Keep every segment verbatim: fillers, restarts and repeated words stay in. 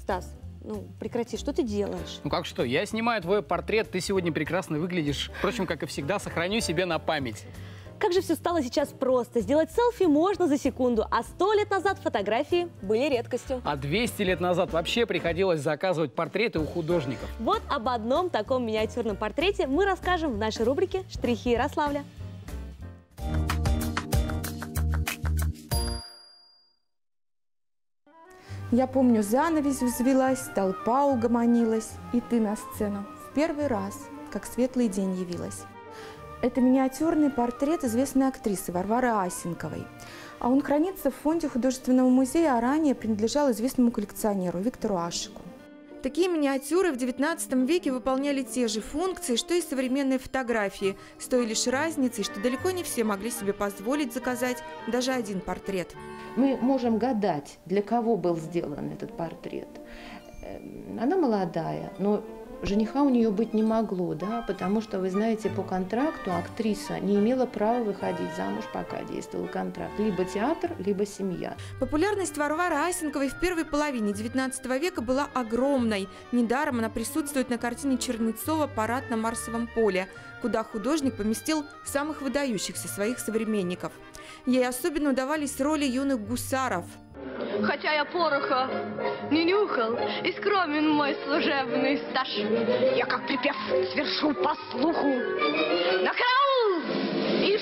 Стас, ну прекрати, что ты делаешь? Ну как что, я снимаю твой портрет, ты сегодня прекрасно выглядишь. Впрочем, как и всегда, сохраню себе на память. Как же все стало сейчас просто. Сделать селфи можно за секунду, а сто лет назад фотографии были редкостью. А двести лет назад вообще приходилось заказывать портреты у художников. Вот об одном таком миниатюрном портрете мы расскажем в нашей рубрике «Штрихи Ярославля». Я помню, занавесь взвелась, толпа угомонилась, и ты на сцену в первый раз, как светлый день явилась. Это миниатюрный портрет известной актрисы Варвары Асенковой. А он хранится в фонде художественного музея, а ранее принадлежал известному коллекционеру Виктору Ашику. Такие миниатюры в девятнадцатом веке выполняли те же функции, что и современные фотографии, с той лишь разницей, что далеко не все могли себе позволить заказать даже один портрет. Мы можем гадать, для кого был сделан этот портрет. Она молодая, но жениха у нее быть не могло, да, потому что, вы знаете, по контракту актриса не имела права выходить замуж, пока действовал контракт. Либо театр, либо семья. Популярность Варвары Асенковой в первой половине девятнадцатого века была огромной. Недаром она присутствует на картине Чернецова «Парад на Марсовом поле», куда художник поместил самых выдающихся своих современников. Ей особенно удавались роли юных гусаров. Хотя я пороха не нюхал, и скромен мой служебный стаж, я как припев свершу по слуху на караул и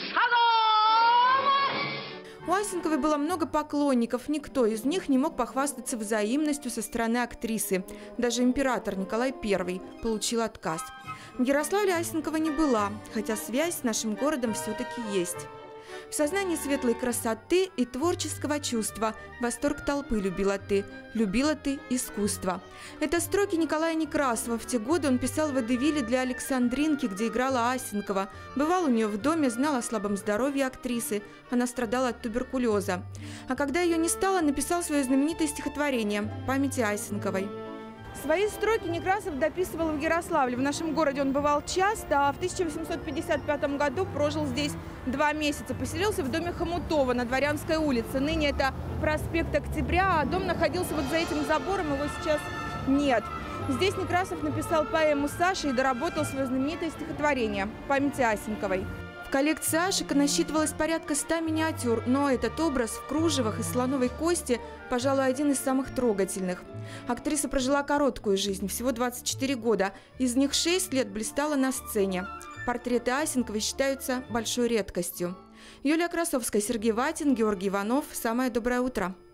шагом! У Асенковой было много поклонников, никто из них не мог похвастаться взаимностью со стороны актрисы. Даже император Николай Первый получил отказ. В Ярославле Асенкова не была, хотя связь с нашим городом все-таки есть. В сознании светлой красоты и творческого чувства восторг толпы любила ты, любила ты искусство. Это строки Николая Некрасова. В те годы он писал в водевиле для Александринки, где играла Асенкова. Бывал у нее в доме, знал о слабом здоровье актрисы. Она страдала от туберкулеза. А когда ее не стало, написал свое знаменитое стихотворение «Памяти Асенковой». Свои строки Некрасов дописывал в Ярославле. В нашем городе он бывал часто, а в тысяча восемьсот пятьдесят пятом году прожил здесь два месяца. Поселился в доме Хомутова на Дворянской улице. Ныне это проспект Октября, а дом находился вот за этим забором, его сейчас нет. Здесь Некрасов написал поэму «Саша» и доработал свое знаменитое стихотворение «Памяти Асенковой». В коллекции Ашика насчитывалось порядка ста миниатюр, но этот образ в кружевах из слоновой кости, пожалуй, один из самых трогательных. Актриса прожила короткую жизнь, всего двадцать четыре года, из них шесть лет блистала на сцене. Портреты Асенковой считаются большой редкостью. Юлия Красовская, Сергей Ватин, Георгий Иванов. Самое доброе утро.